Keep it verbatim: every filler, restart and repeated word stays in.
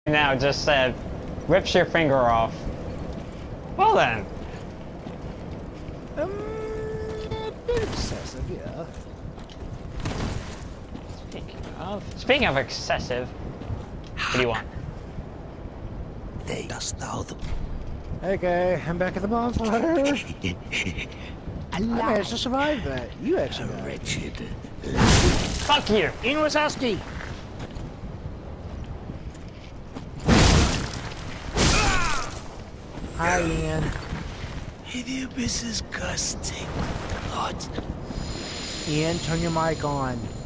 now just said, rips your finger off. Well then. Um, a bit excessive, yeah. Speaking of, speaking of excessive, what do you want? They dost thou the Okay, I'm back at the bonfire. I managed to survive that. You actually died. wretched. Fuck you! Ian Wazowski! Hi, Ian. The abyss is gusting hot. Ian, turn your mic on.